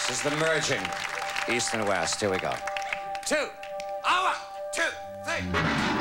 This is the merging, East and West. Here we go. 2, 1, 2, 3.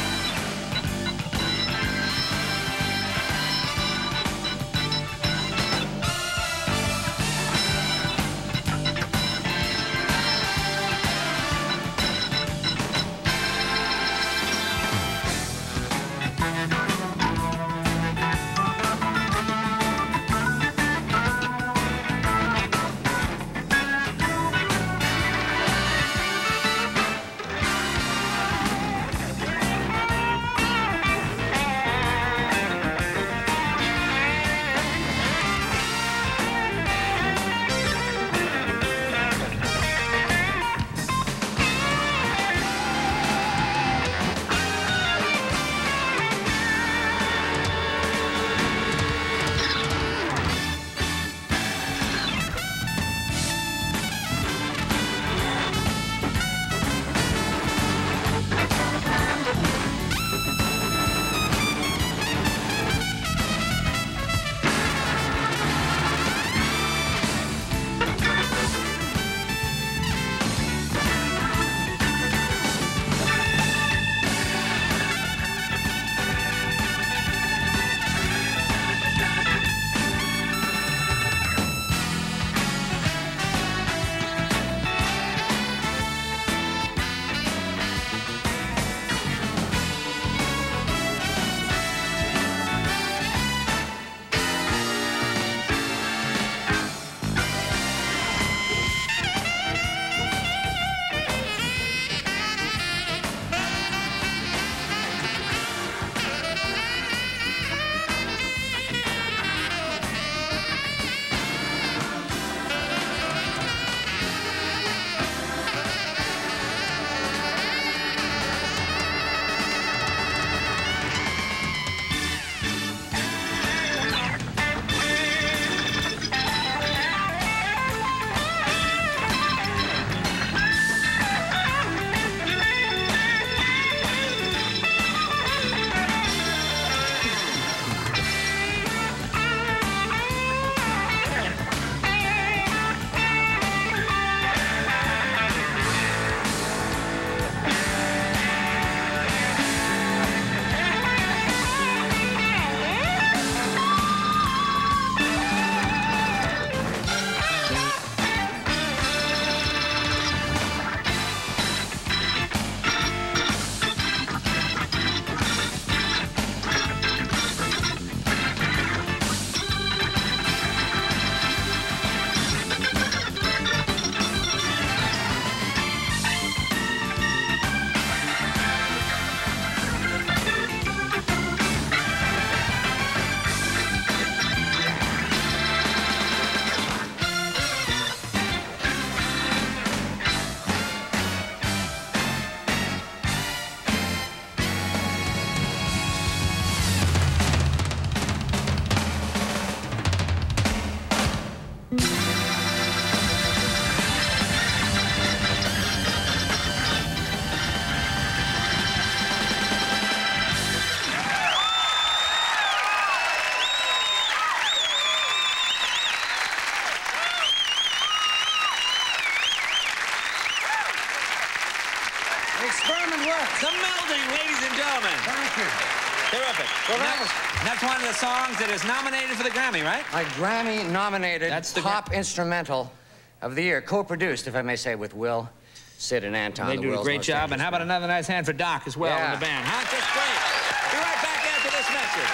Experiment works. The melding, ladies and gentlemen. Thank you. Terrific. Well, that's one of the songs that is nominated for the Grammy, right? A Grammy-nominated That's the pop instrumental of the year, co-produced, if I may say, with Will, Sid, and Anton. They do a great job. And how about another nice hand for Doc as well in the band, huh? Just great. Be right back after this message.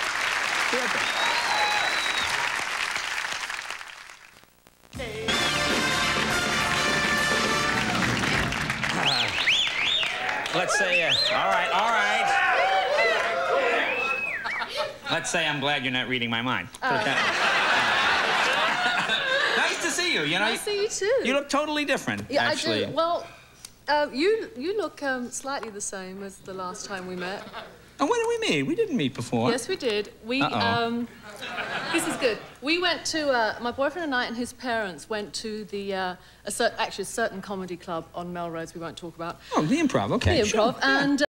Terrific. Let's say, all right. Let's say I'm glad you're not reading my mind. Nice to see you, you know. Nice to see you, too. You look totally different, yeah, actually. I do. Well, you look slightly the same as the last time we met. And when did we meet? We didn't meet before. Yes, we did. This is good. We went to, my boyfriend and I and his parents went to the, actually a certain comedy club on Melrose we won't talk about. Oh, the Improv, okay. The Improv, sure. and...